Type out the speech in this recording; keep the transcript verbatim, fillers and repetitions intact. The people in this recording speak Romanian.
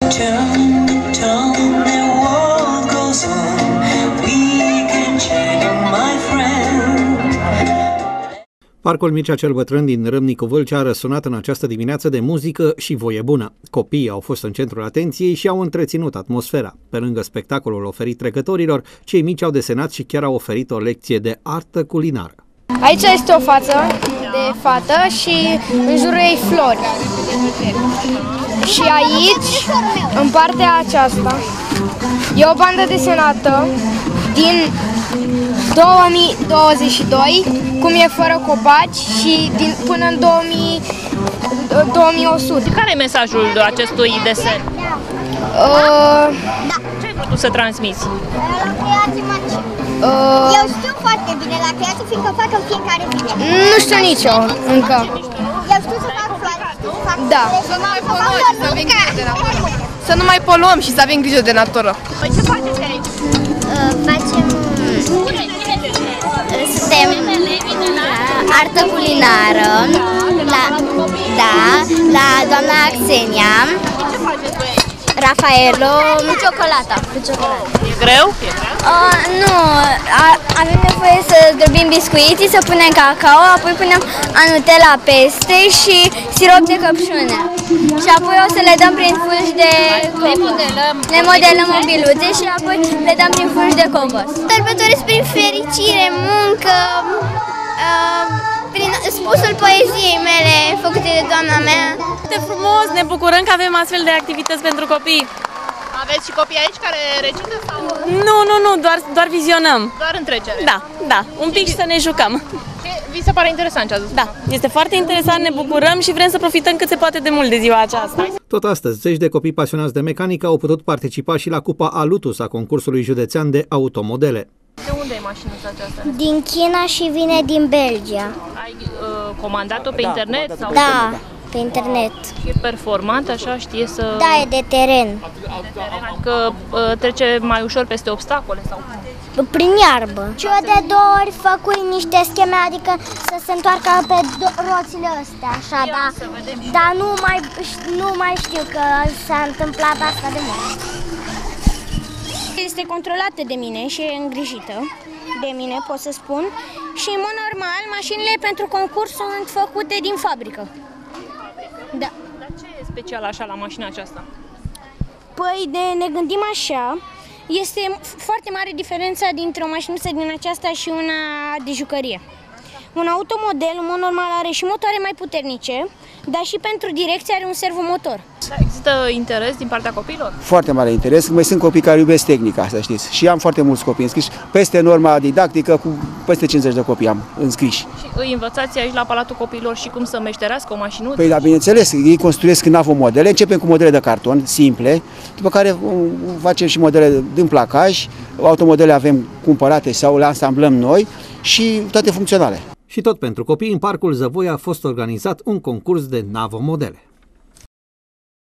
Parcul Mircea cel Bătrân din Râmnicu Vâlcea a răsunat în această dimineață de muzică și voie bună. Copiii au fost în centrul atenției și au întreținut atmosfera. Pe lângă spectacolul oferit trecătorilor, cei mici au desenat și chiar au oferit o lecție de artă culinară. Aici este o față de fată și în jurul ei flori. Și aici, în partea aceasta, e o bandă desenată din două mii douăzeci și doi, cum e fără copaci, și din, până în două mii, două mii o sută. Care e mesajul acestui desen? Uh, Ce ai vrut să transmiți? Uh, Eu știu foarte bine la creație, fiindcă fac în fiecare zi. Nu știu nici eu, încă. Eu știu să fac floare, știu să fac Da. să nu mai poluăm și să avem grijă de natură. Să nu mai poluăm și să avem grijă de natură. Păi ce faceți aici? Uh, facem... Suntem la artă culinară, la, da, la doamna Xenia, Rafaelo, cu ciocolata. Cu ciocolata. E greu? E greu? Uh, nu, a, avem nevoie să zdrobim biscuiții, să punem cacao, apoi punem Nutella peste și sirop de căpșune. Și apoi o să le dăm prin fulgi de... Le modelăm. Le modelăm în biluțe și apoi le dăm prin fulgi de cocos. Sărbătoresc prin fericire, muncă, uh, prin spusul poeziei mele făcute de doamna mea. Foarte frumos, ne bucurăm că avem astfel de activități pentru copii. Aveți și copii aici care recită sau? Nu, nu, nu, doar, doar vizionăm. Doar întrecere? Da, da, un pic și să ne jucăm. Vi se pare interesant ce ați zis? Da, este foarte interesant, ne bucurăm și vrem să profităm cât se poate de mult de ziua aceasta. Tot astăzi, zeci de copii pasionați de mecanică au putut participa și la Cupa Alutus a concursului județean de automodele. De unde e mașinuța aceasta? Din China și vine din Belgia. Ai uh, comandat-o pe internet? Sau? Da, pe internet. E performant, așa, știe să... Da, e de teren. Că uh, trece mai ușor peste obstacole sau... Prin iarbă. Și eu de două ori făcut niște scheme, adică să se întoarcă pe roțile astea, așa, da. Dar nu mai, nu mai știu că s-a întâmplat asta de mult. Este controlată de mine și e îngrijită de mine, pot să spun. Și în mod normal, mașinile pentru concurs sunt făcute din fabrică. Da. Dar ce e special așa la mașina aceasta? Păi, de ne gândim așa, este foarte mare diferența dintre o mașinuță din aceasta și una de jucărie. Un automodel, în mod normal, are și motoare mai puternice, dar și pentru direcție are un servomotor. Da, există interes din partea copiilor? Foarte mare interes. Mai sunt copii care iubesc tehnica, să știți. Și am foarte mulți copii înscriși. Peste norma didactică, cu peste cincizeci de copii am înscriși. Și îi învățați aici la Palatul Copiilor și cum să meșterească o mașinuță? Păi da, bineînțeles, ei construiesc navomodele. Începem cu modele de carton, simple, după care facem și modele din placaj. Automodele avem cumpărate sau le asamblăm noi și toate funcționale. Și tot pentru copii, în Parcul Zăvoia a fost organizat un concurs de navomodele.